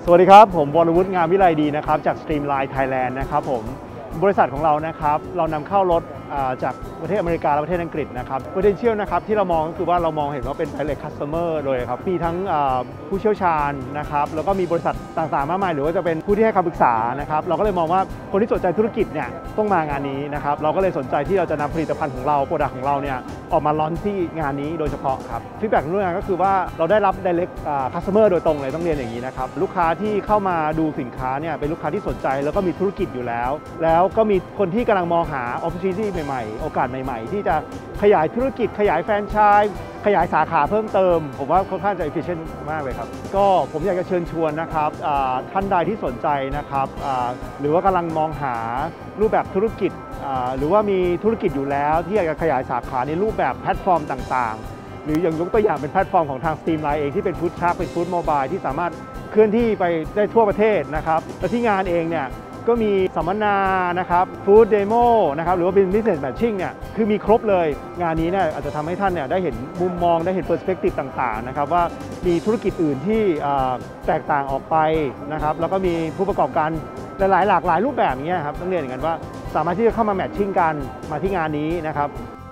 สวัสดีครับผมวรวุฒิงามวิไลดีนะครับจาก Streamline Thailand นะครับผมบริษัทของเรานะครับเรานำเข้ารถจากประเทศอเมริกาและประเทศอังกฤษนะครับ potential นะครับที่เรามองก็คือว่าเรามองเห็นว่าเป็น direct customer โดยครับมีทั้งผู้เชี่ยวชาญนะครับแล้วก็มีบริษัทต่างๆมากมายหรือว่าจะเป็นผู้ที่ให้คำปรึกษานะครับเราก็เลยมองว่าคนที่สนใจธุรกิจเนี่ยต้องมางานนี้นะครับเราก็เลยสนใจที่เราจะนำผลิตภัณฑ์ของเราโปรดักต์ของเราเนี่ยออกมาลอนที่งานนี้โดยเฉพาะครับฟีดแบ็กของงานก็คือว่าเราได้รับ direct customer โดยตรงเลยต้องเรียนอย่างนี้นะครับลูกค้าที่เข้ามาดูสินค้าเนี่ยเป็นลูกค้าที่สนใจแล้วก็มีธุรกิจอยู่แล้วก็มีคนที่กำลังมองหา opportunity ใหม่ๆโอกาสใหม่ๆที่จะขยายธุรกิจขยายแฟรนไชส์ขยายสาขาเพิ่มเติมผมว่าค่อนข้างจะ efficient มากเลยครับก็ผมอยากจะเชิญชวนนะครับท่านใดที่สนใจนะครับหรือว่ากำลังมองหารูปแบบธุรกิจหรือว่ามีธุรกิจอยู่แล้วที่อยากจะขยายสาขาในรูปแบบแพลตฟอร์มต่างๆหรืออย่างยกตัวอย่างเป็นแพลตฟอร์มของทาง Streamline เองที่เป็นฟู้ดทรัคเป็นฟู้ดโมบายที่สามารถเคลื่อนที่ไปได้ทั่วประเทศนะครับและที่งานเองเนี่ยก็มีสัมมนานะครับฟู้ดเดโมนะครับหรือว่าเป็น business matching เนี่ยคือมีครบเลยงานนี้เนี่ยอาจจะทำให้ท่านเนี่ยได้เห็นมุมมองได้เห็น perspective ต่างๆนะครับว่ามีธุรกิจอื่นที่แตกต่างออกไปนะครับแล้วก็มีผู้ประกอบการหลากหลายรูปแบบนี้ครับต้องเรียนอย่างนั้นว่าสามารถที่จะเข้ามาแมทชิ่งกันมาที่งานนี้นะครับ